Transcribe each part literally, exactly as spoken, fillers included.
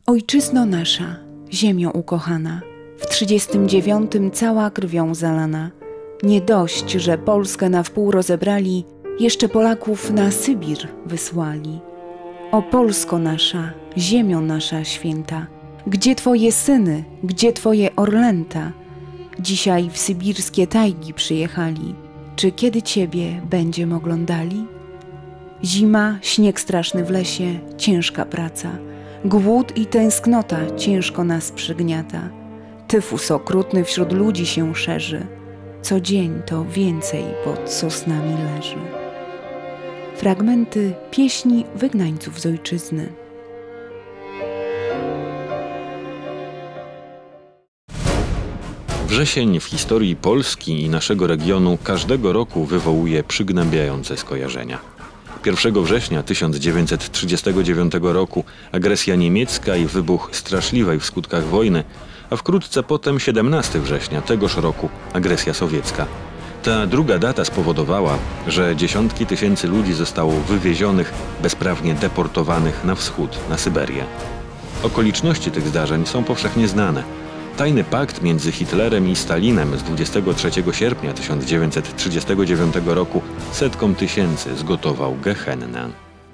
Ojczyzno nasza, ziemio ukochana, w trzydziestym dziewiątym cała krwią zalana. Nie dość, że Polskę na wpół rozebrali, jeszcze Polaków na Sybir wysłali. O Polsko nasza, ziemio nasza święta, gdzie Twoje syny, gdzie Twoje orlęta? Dzisiaj w sybirskie tajgi przyjechali, czy kiedy Ciebie będziem oglądali? Zima, śnieg straszny w lesie, ciężka praca, głód i tęsknota ciężko nas przygniata. Tyfus okrutny wśród ludzi się szerzy, co dzień to więcej pod sosnami leży. Fragmenty pieśni wygnańców z ojczyzny. Wrzesień w historii Polski i naszego regionu każdego roku wywołuje przygnębiające skojarzenia. pierwszego września tysiąc dziewięćset trzydziestego dziewiątego roku agresja niemiecka i wybuch straszliwej w skutkach wojny, a wkrótce potem siedemnastego września tegoż roku agresja sowiecka. Ta druga data spowodowała, że dziesiątki tysięcy ludzi zostało wywiezionych, bezprawnie deportowanych na wschód, na Syberię. Okoliczności tych zdarzeń są powszechnie znane. Tajny pakt między Hitlerem i Stalinem z dwudziestego trzeciego sierpnia tysiąc dziewięćset trzydziestego dziewiątego roku setkom tysięcy zgotował gehennę.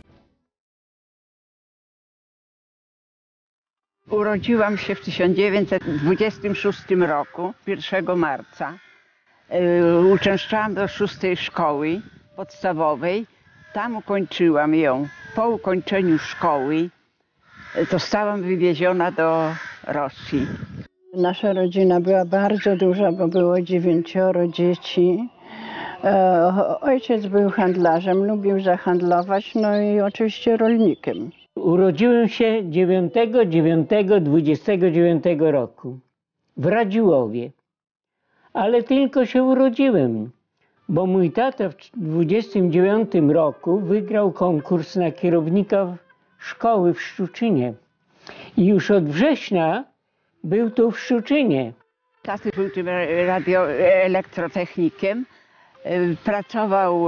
Urodziłam się w tysiąc dziewięćset dwudziestym szóstym roku, pierwszego marca. Uczęszczałam do szóstej szkoły podstawowej. Tam ukończyłam ją. Po ukończeniu szkoły zostałam wywieziona do Rosji. Nasza rodzina była bardzo duża, bo było dziewięcioro dzieci. Ojciec był handlarzem, lubił zahandlować, no i oczywiście rolnikiem. Urodziłem się dziewiątego dziewiątego dwudziestego dziewiątego roku w Radziłowie. Ale tylko się urodziłem, bo mój tata w dwudziestym dziewiątym roku wygrał konkurs na kierownika szkoły w Szczuczynie. I już od września był tu w Szczuczynie. Taty był tym radio, elektrotechnikiem, pracował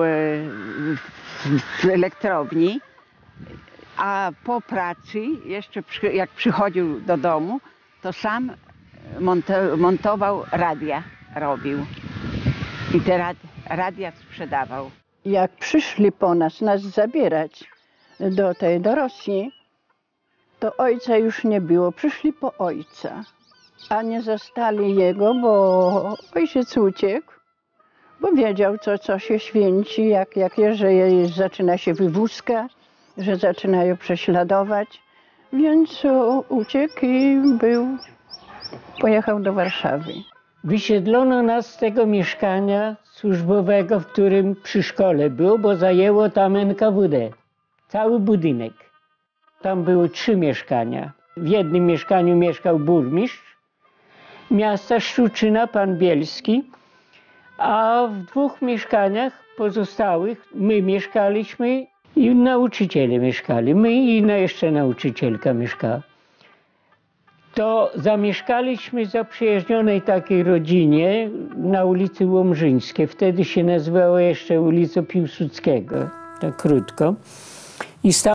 w elektrowni, a po pracy, jeszcze jak przychodził do domu, to sam montował radia, robił i te radia sprzedawał. Jak przyszli po nas, nas zabierać do tej, do Rosji, to ojca już nie było. Przyszli po ojca, a nie zastali jego, bo ojciec uciekł, bo wiedział, co, co się święci, jak, jak że zaczyna się wywózka, że zaczynają prześladować, więc uciekł i był, pojechał do Warszawy. Wysiedlono nas z tego mieszkania służbowego, w którym przy szkole było, bo zajęło tam N K W D. Cały budynek. Tam były trzy mieszkania. W jednym mieszkaniu mieszkał burmistrz miasta Szczuczyna, pan Bielski, a w dwóch mieszkaniach pozostałych my mieszkaliśmy i nauczyciele mieszkali. My i jeszcze nauczycielka mieszkała. To zamieszkaliśmy w zaprzyjaźnionej takiej rodzinie na ulicy Łomżyńskiej. Wtedy się nazywało jeszcze ulica Piłsudskiego, tak krótko. I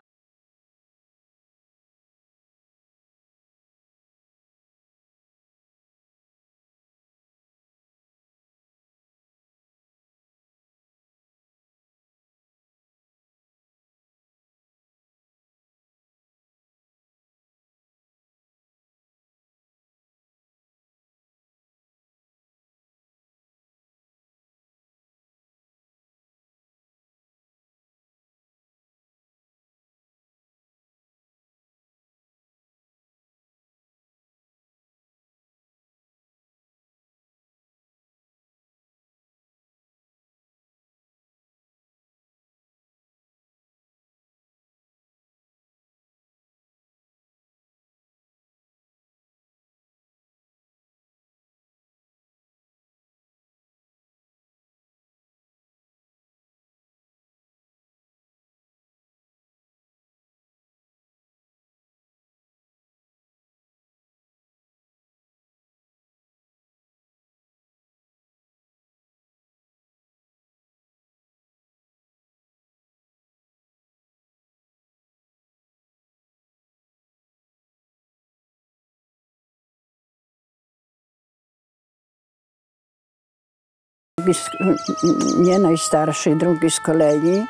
Nie najstarszy, drugi z kolei.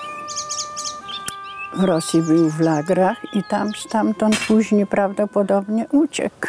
W Rosji był w lagrach i tam stamtąd później prawdopodobnie uciekł.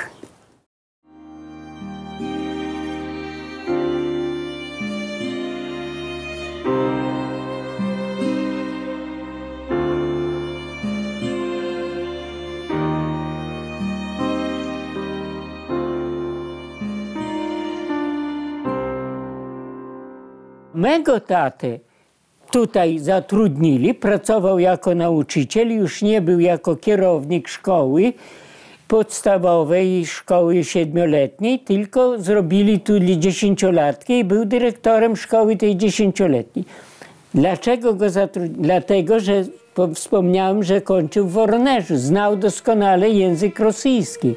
Mego tatę tutaj zatrudnili, pracował jako nauczyciel, już nie był jako kierownik szkoły podstawowej, szkoły siedmioletniej, tylko zrobili tu dziesięciolatkę i był dyrektorem szkoły tej dziesięcioletniej. Dlaczego go zatrudnili? Dlatego, że wspomniałem, że kończył w Woronerzu, znał doskonale język rosyjski.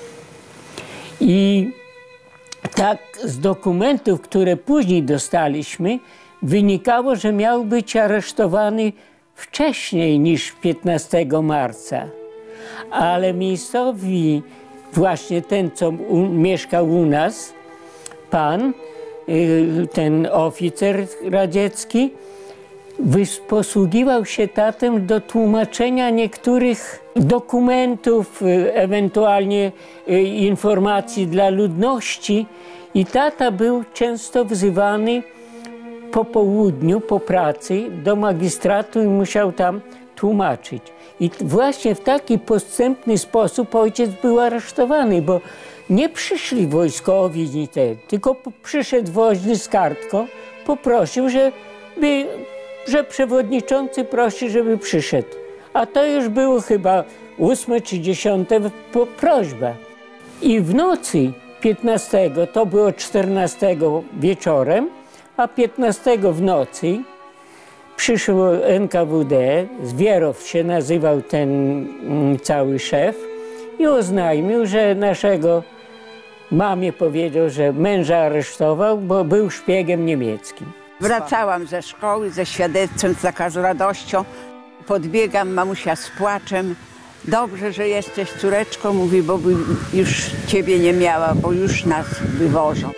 I tak z dokumentów, które później dostaliśmy, wynikało, że miał być aresztowany wcześniej niż piętnastego marca. Ale miejscowi, właśnie ten, co u, mieszkał u nas, pan, ten oficer radziecki, posługiwał się tatem do tłumaczenia niektórych dokumentów, ewentualnie informacji dla ludności. I tata był często wzywany po południu, po pracy do magistratu i musiał tam tłumaczyć. I właśnie w taki podstępny sposób ojciec był aresztowany, bo nie przyszli wojskowi, ni te, tylko przyszedł woźny z kartką, poprosił, żeby, że przewodniczący prosi, żeby przyszedł. A to już było chyba ósme czy dziesiąte prośba. I w nocy piętnastego, to było czternastego wieczorem, a piętnastego w nocy przyszło N K W D, Zwierow się nazywał ten mm, cały szef, i oznajmił, że naszego mamie powiedział, że męża aresztował, bo był szpiegiem niemieckim. Wracałam ze szkoły ze świadectwem, z taką radością. Podbiegam, mamusia z płaczem. Dobrze, że jesteś, córeczko, mówi, bo by już ciebie nie miała, bo już nas wywożą.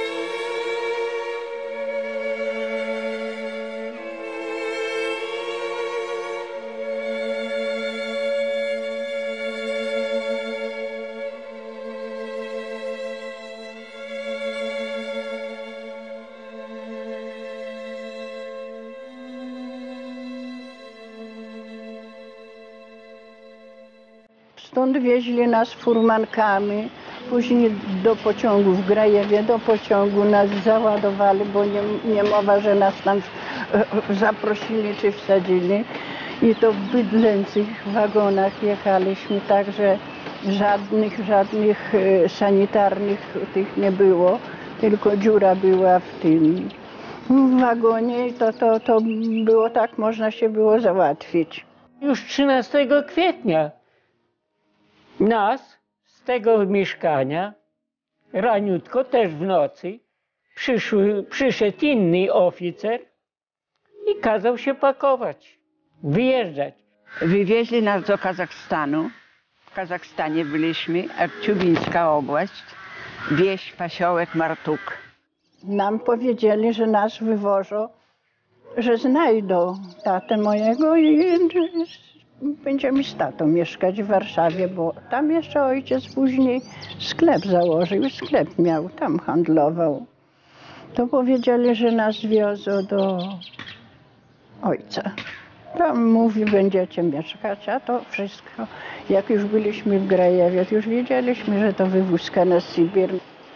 Stąd wieźli nas furmankami, później do pociągu w Grajewie, do pociągu nas załadowali, bo nie, nie mowa, że nas tam zaprosili czy wsadzili. I to w bydlęcych wagonach jechaliśmy, także żadnych, żadnych sanitarnych tych nie było, tylko dziura była w tym w wagonie i to, to, to było tak, można się było załatwić. Już trzynastego kwietnia nas z tego mieszkania, raniutko, też w nocy, przyszły, przyszedł inny oficer i kazał się pakować, wyjeżdżać. Wywieźli nas do Kazachstanu. W Kazachstanie byliśmy, Akciubińska obłaść, wieś, pasiołek Martuk. Nam powiedzieli, że nas wywożą, że znajdą tatę mojego i będziemy z tatą mieszkać w Warszawie, bo tam jeszcze ojciec później sklep założył, sklep miał, tam handlował. To powiedzieli, że nas wiozą do ojca. Tam mówi, będziecie mieszkać, a to wszystko, jak już byliśmy w Grajewie, to już wiedzieliśmy, że to wywózka na Sybir.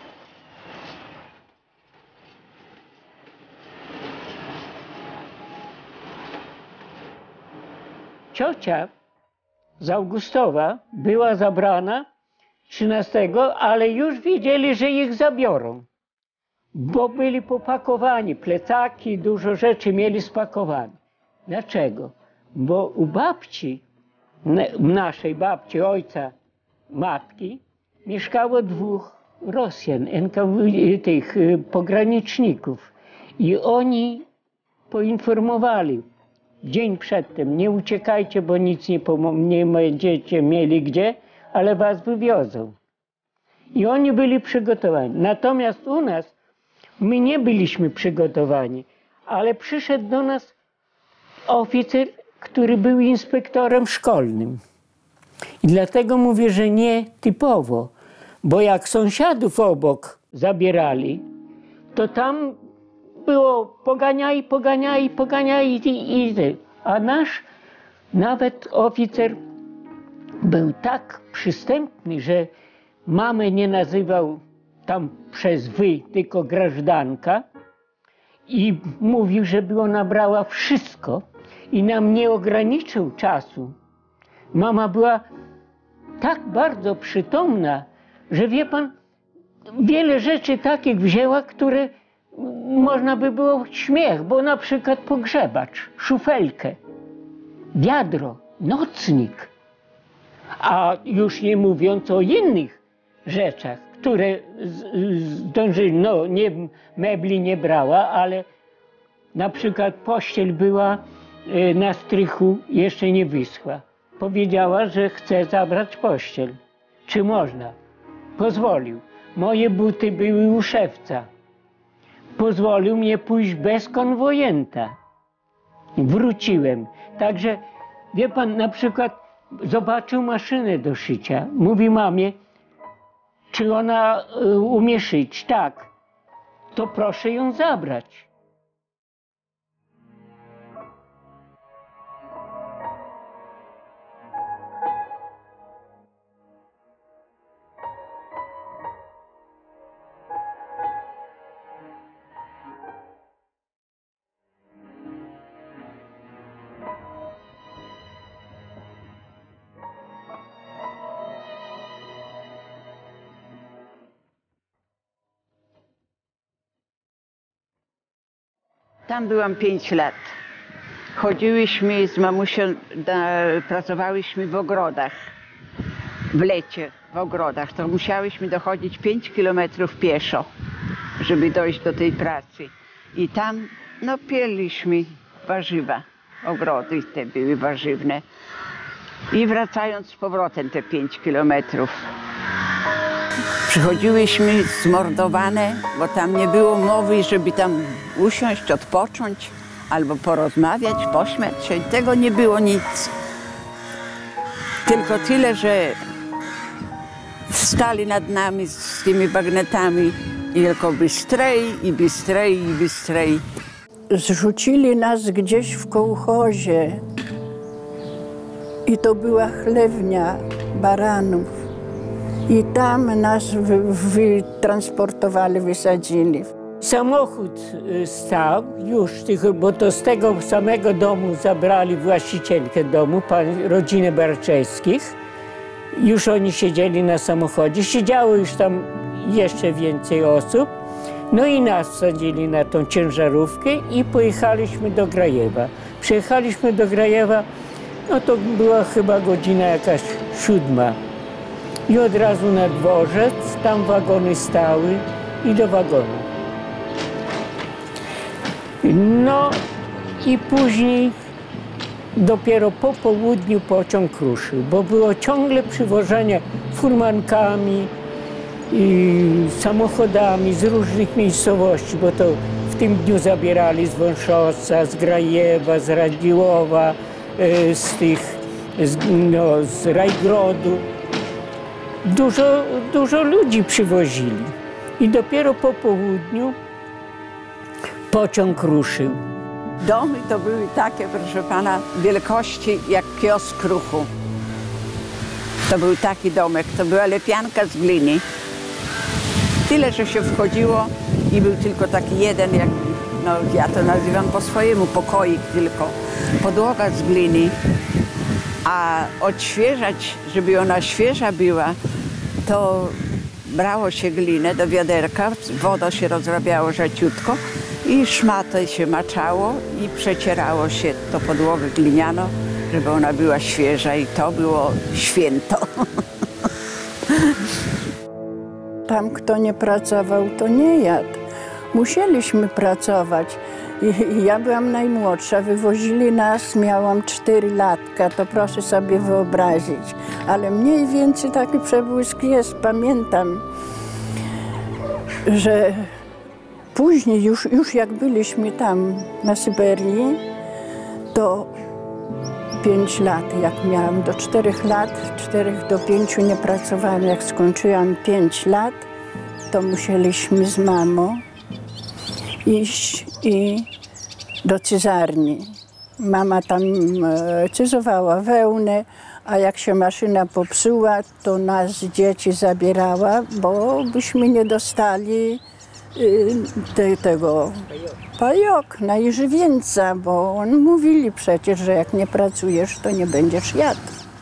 Ciocia z Augustowa była zabrana trzynastego, ale już wiedzieli, że ich zabiorą, bo byli popakowani, plecaki, dużo rzeczy mieli spakowane. Dlaczego? Bo u babci, naszej babci, ojca, matki, mieszkało dwóch Rosjan, N K W, tych pograniczników. I oni poinformowali dzień przedtem, nie uciekajcie, bo nic nie, nie będziecie mieli gdzie, ale was wywiozą. I oni byli przygotowani. Natomiast u nas My nie byliśmy przygotowani, ale przyszedł do nas oficer, który był inspektorem szkolnym. I dlatego mówię, że nie typowo, bo jak sąsiadów obok zabierali, to tam było poganiaj, poganiaj, poganiaj i, i, i a nasz nawet oficer był tak przystępny, że mamę nie nazywał tam przez wy, tylko grażdanka i mówił, żeby ona brała wszystko i nam nie ograniczył czasu. Mama była tak bardzo przytomna, że wie pan, wiele rzeczy takich wzięła, które można by było śmiech, bo na przykład pogrzebacz, szufelkę, wiadro, nocnik, a już nie mówiąc o innych rzeczach, które zdążyli, no nie, mebli nie brała, ale na przykład pościel była na strychu, jeszcze nie wyschła. Powiedziała, że chce zabrać pościel. Czy można? Pozwolił. Moje buty były u szewca. Pozwolił mnie pójść bez konwojenta. Wróciłem. Także, wie pan, na przykład zobaczył maszynę do szycia. Mówi mamie, czy ona y, umie szyć? Tak. To proszę ją zabrać. Tam byłam pięć lat. Chodziłyśmy z mamusią, na, pracowałyśmy w ogrodach, w lecie w ogrodach. To musiałyśmy dochodzić pięć kilometrów pieszo, żeby dojść do tej pracy. I tam no, pieliśmy warzywa, ogrody te były warzywne. I wracając z powrotem te pięć kilometrów. Przychodziłyśmy zmordowane, bo tam nie było mowy, żeby tam usiąść, odpocząć albo porozmawiać, pośmiać się. Tego nie było nic. Tylko tyle, że stali nad nami z tymi bagnetami i tylko bystrej, i bystrej, i bystrej. Zrzucili nas gdzieś w kołchozie i to była chlewnia baranów. I tam nas wytransportowali, wysadzili. Samochód stał już, bo to z tego samego domu zabrali właścicielkę domu, pan, rodzinę Barczewskich. Już oni siedzieli na samochodzie, siedziało już tam jeszcze więcej osób. No i nas wsadzili na tą ciężarówkę i pojechaliśmy do Grajewa. Przyjechaliśmy do Grajewa, no to była chyba godzina jakaś siódma. I od razu na dworzec, tam wagony stały i do wagonu. No i później dopiero po południu pociąg ruszył, bo było ciągle przywożenie furmankami i samochodami z różnych miejscowości, bo to w tym dniu zabierali z Wąszosa, z Grajewa, z Radziłowa, z tych, z, no, z Rajgrodu. Dużo, dużo ludzi przywozili i dopiero po południu pociąg ruszył. Domy to były takie, proszę pana, wielkości jak kiosk Ruchu. To był taki domek, to była lepianka z gliny. Tyle, że się wchodziło i był tylko taki jeden, jak, no ja to nazywam po swojemu, pokoik tylko. Podłoga z gliny, a odświeżać, żeby ona świeża była, to brało się glinę do wiaderka, wodą się rozrabiało rzaciutko i szmatę się maczało i przecierało się to podłogę glinianą, żeby ona była świeża i to było święto. Tam kto nie pracował, to nie jadł. Musieliśmy pracować. I ja byłam najmłodsza, wywozili nas, miałam cztery latka, to proszę sobie wyobrazić. Ale mniej więcej taki przebłysk jest, pamiętam, że Później, już, już jak byliśmy tam na Syberii, to pięć lat, jak miałam, do czterech lat, czterech do pięciu nie pracowałam. Jak skończyłam pięć lat, to musieliśmy z mamą iść i do cyzarni. Mama tam e, cyzowała wełnę, a jak się maszyna popsuła, to nas dzieci zabierała, bo byśmy nie dostali y, te, tego pajok i żywieńca, bo on mówili przecież, że jak nie pracujesz, to nie będziesz jadł.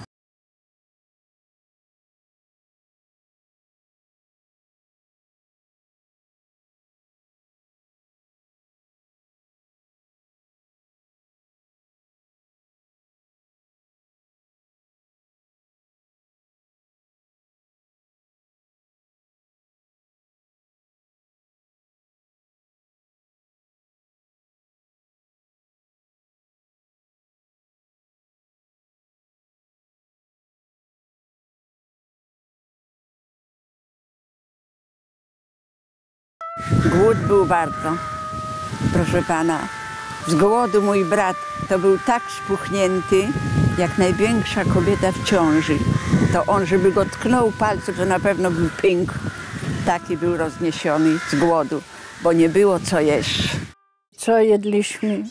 Głód był bardzo, proszę pana. Z głodu mój brat to był tak spuchnięty, jak największa kobieta w ciąży. To on, żeby go tknął palcem, to na pewno był pękł. Taki był rozniesiony z głodu, bo nie było co jeść. Co jedliśmy,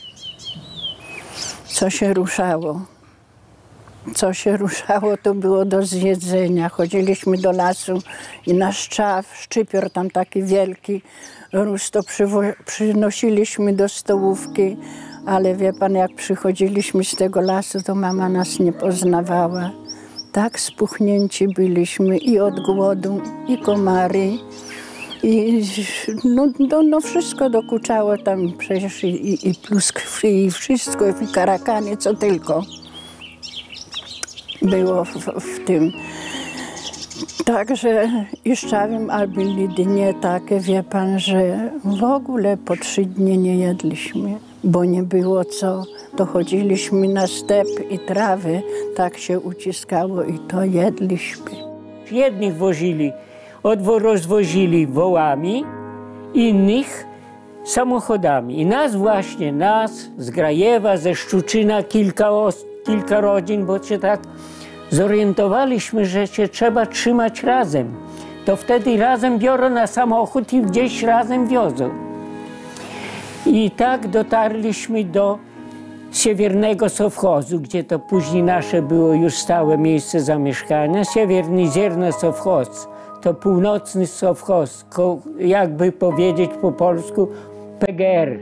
co się ruszało. Co się ruszało, to było do zjedzenia. Chodziliśmy do lasu i na szczaw, szczypior tam taki wielki rósł, to przynosiliśmy do stołówki, ale wie pan, jak przychodziliśmy z tego lasu, to mama nas nie poznawała. Tak spuchnięci byliśmy i od głodu, i komary, i no, no, no wszystko dokuczało tam przecież i, i, i pluskwy, i wszystko, i karakany, co tylko było w, w tym. Także i szczawiem albo dnie takie, wie pan, że w ogóle po trzy dni nie jedliśmy, bo nie było co. To chodziliśmy na step i trawy, tak się uciskało i to jedliśmy. Jednych wozili, odwo rozwozili wołami, innych samochodami. I nas właśnie, nas z Grajewa, ze Szczuczyna, kilka, kilka rodzin, bo się tak zorientowaliśmy, że się trzeba trzymać razem. To wtedy razem biorą na samochód i gdzieś razem wiozą. I tak dotarliśmy do Siewiernego Sowchozu, gdzie to później nasze było już stałe miejsce zamieszkania. Siewierny Zierno Sowchoz to północny Sowchoz, jakby powiedzieć po polsku P G R.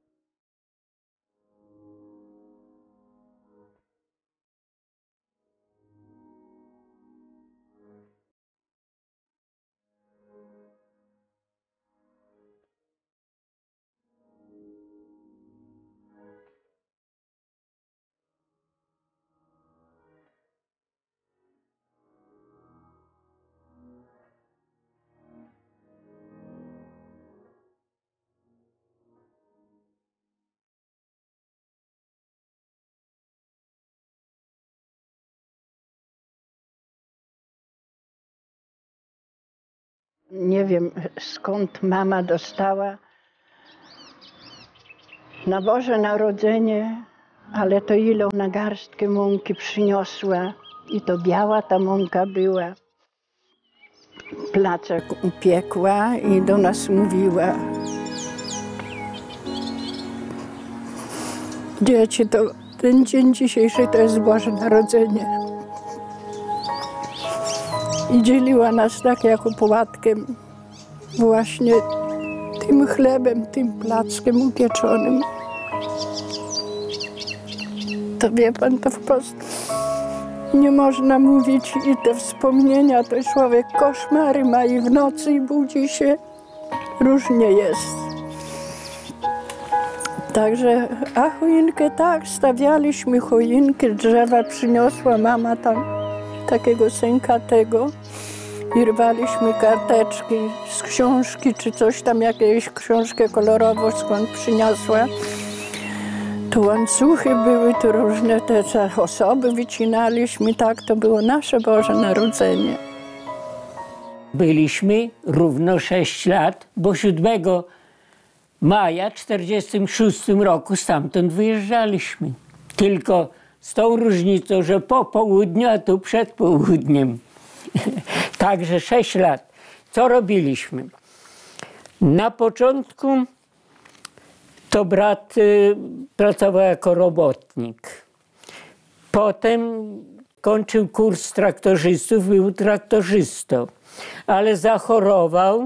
Nie wiem, skąd mama dostała na Boże Narodzenie, ale to ile na garstkę mąki przyniosła i to biała ta mąka była. Placek upiekła i do nas mówiła: dzieci, to ten dzień dzisiejszy to jest Boże Narodzenie. I dzieliła nas tak jak opłatkiem właśnie tym chlebem, tym plackiem upieczonym. To wie pan, to wprost nie można mówić i te wspomnienia, to człowiek koszmary ma i w nocy i budzi się, różnie jest. Także, a choinkę tak, stawialiśmy choinkę, drzewa przyniosła mama tam takiego sękatego i rwaliśmy karteczki z książki, czy coś tam, jakąś książkę kolorową skąd przyniosła. To łańcuchy były, to różne te osoby wycinaliśmy, tak, to było nasze Boże Narodzenie. Byliśmy równo sześć lat, bo siódmego maja tysiąc dziewięćset czterdziestego szóstego roku stamtąd wyjeżdżaliśmy. Tylko z tą różnicą, że po południu, a tu przed południem. Także sześć lat. Co robiliśmy? Na początku to brat y, pracował jako robotnik. Potem kończył kurs traktorzystów, był traktorzystą, ale zachorował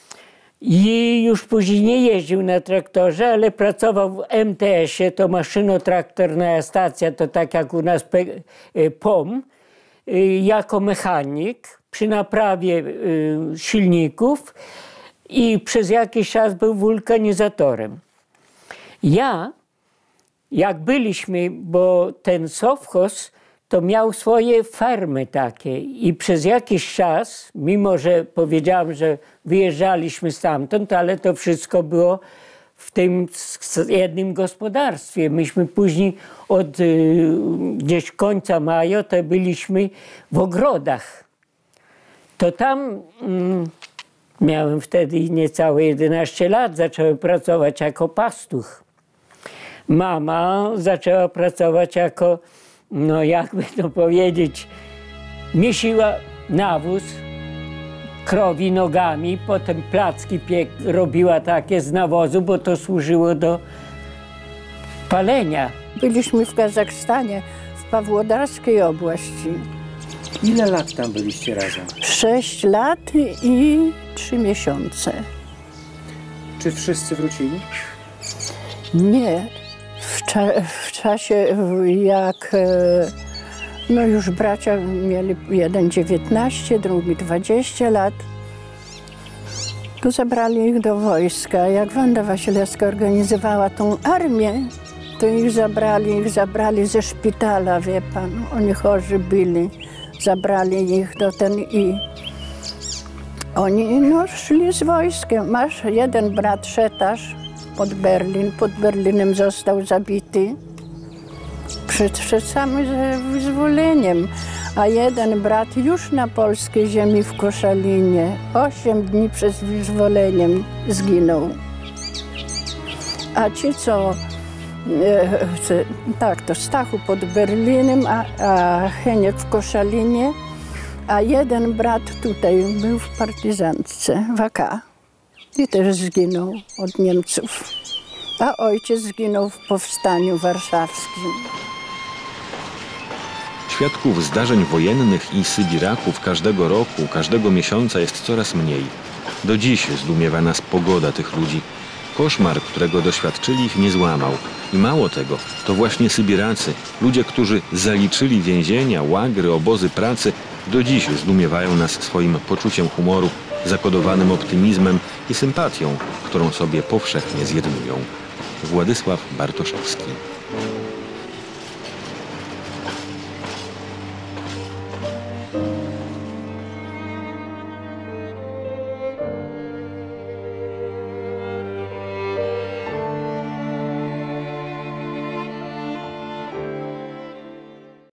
i już później nie jeździł na traktorze, ale pracował w em te esie, to maszynotraktorna stacja, to tak jak u nas P O M, jako mechanik przy naprawie silników i przez jakiś czas był wulkanizatorem. Ja, jak byliśmy, bo ten sowchóz to miał swoje farmy takie i przez jakiś czas, mimo że powiedziałem, że wyjeżdżaliśmy stamtąd, ale to wszystko było w tym jednym gospodarstwie. Myśmy później od y, gdzieś końca maja to byliśmy w ogrodach. To tam mm, miałem wtedy niecałe jedenaście lat, zacząłem pracować jako pastuch. Mama zaczęła pracować jako, no jakby to powiedzieć, miesiła nawóz krowi nogami, potem placki piek robiła takie z nawozu, bo to służyło do palenia. Byliśmy w Kazachstanie, w Pawłodarskiej oblasti. Ile lat tam byliście razem? Sześć lat i trzy miesiące. Czy wszyscy wrócili? Nie. W, cza w czasie, jak no już bracia mieli jeden dziewiętnaście, drugi dwadzieścia lat, to zabrali ich do wojska. Jak Wanda Wasilewska organizowała tą armię, to ich zabrali, ich zabrali ze szpitala, wie pan. Oni chorzy byli. Zabrali ich do ten i oni no, szli z wojskiem. Masz jeden brat szetarz pod Berlin, pod Berlinem został zabity przed, przed samym wyzwoleniem, a jeden brat już na polskiej ziemi w Koszalinie osiem dni przed wyzwoleniem zginął. A ci, co e, tak, to Stachu pod Berlinem, a, a Heniek w Koszalinie, a jeden brat tutaj był w partyzantce w A K i też zginął od Niemców. A ojciec zginął w powstaniu warszawskim. Świadków zdarzeń wojennych i sybiraków każdego roku, każdego miesiąca jest coraz mniej. Do dziś zdumiewa nas pogoda tych ludzi. Koszmar, którego doświadczyli, ich nie złamał. I mało tego, to właśnie sybiracy, ludzie, którzy zaliczyli więzienia, łagry, obozy pracy, do dziś zdumiewają nas swoim poczuciem humoru, zakodowanym optymizmem i sympatią, którą sobie powszechnie zjednują. Władysław Bartoszewski.